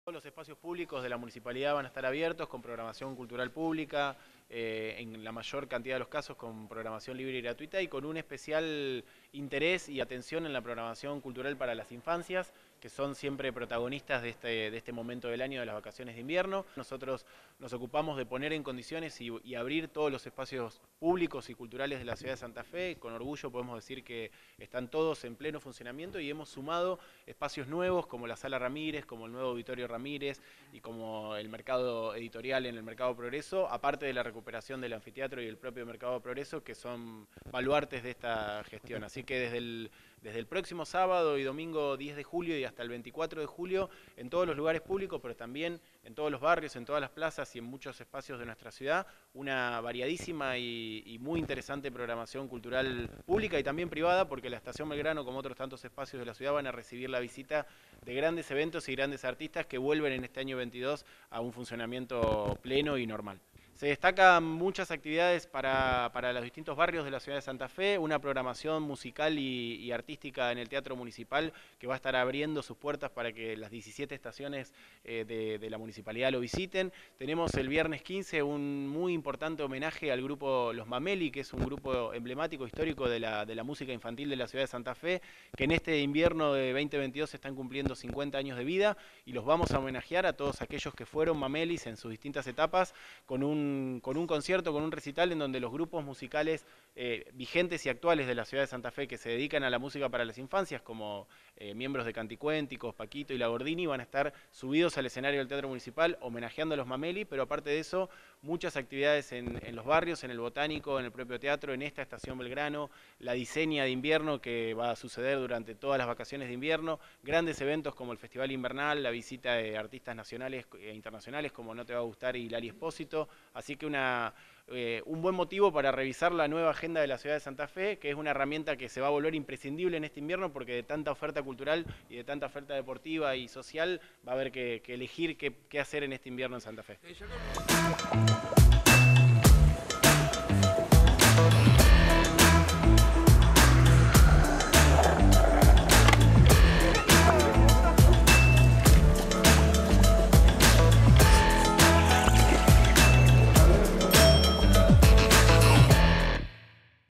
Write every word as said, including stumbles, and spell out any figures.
Todos los espacios públicos de la municipalidad van a estar abiertos con programación cultural pública, eh, en la mayor cantidad de los casos con programación libre y gratuita y con un especial interés y atención en la programación cultural para las infancias, que son siempre protagonistas de este, de este momento del año de las vacaciones de invierno. Nosotros nos ocupamos de poner en condiciones y, y abrir todos los espacios públicos y culturales de la ciudad de Santa Fe. Con orgullo podemos decir que están todos en pleno funcionamiento y hemos sumado espacios nuevos como la Sala Ramírez, como el nuevo Auditorio Ramírez y como el mercado editorial en el Mercado Progreso, aparte de la recuperación del anfiteatro y el propio Mercado Progreso, que son baluartes de esta gestión. Así que desde el, desde el próximo sábado y domingo diez de julio y hasta el veinticuatro de julio, en todos los lugares públicos, pero también en todos los barrios, en todas las plazas y en muchos espacios de nuestra ciudad, una variadísima y, y muy interesante programación cultural pública y también privada, porque la Estación Belgrano, como otros tantos espacios de la ciudad, van a recibir la visita de grandes eventos y grandes artistas que vuelven en este año veintidós a un funcionamiento pleno y normal. Se destacan muchas actividades para, para los distintos barrios de la ciudad de Santa Fe, una programación musical y, y artística en el Teatro Municipal que va a estar abriendo sus puertas para que las diecisiete estaciones eh, de, de la municipalidad lo visiten. Tenemos el viernes quince un muy importante homenaje al grupo Los Mameli, que es un grupo emblemático histórico de la, de la música infantil de la ciudad de Santa Fe, que en este invierno de veinte veintidós están cumpliendo cincuenta años de vida y los vamos a homenajear a todos aquellos que fueron Mamelis en sus distintas etapas con un con un concierto, con un recital en donde los grupos musicales eh, vigentes y actuales de la ciudad de Santa Fe que se dedican a la música para las infancias, como eh, miembros de Canticuénticos, Paquito y La Gordini, van a estar subidos al escenario del Teatro Municipal homenajeando a los Mameli, pero aparte de eso, muchas actividades en, en los barrios, en el Botánico, en el propio teatro, en esta Estación Belgrano, la diseña de invierno que va a suceder durante todas las vacaciones de invierno, grandes eventos como el Festival Invernal, la visita de artistas nacionales e internacionales como No Te Va a Gustar y Lali Espósito. Así que una, eh, un buen motivo para revisar la nueva agenda de la ciudad de Santa Fe, que es una herramienta que se va a volver imprescindible en este invierno porque de tanta oferta cultural y de tanta oferta deportiva y social va a haber que, que elegir qué, qué hacer en este invierno en Santa Fe.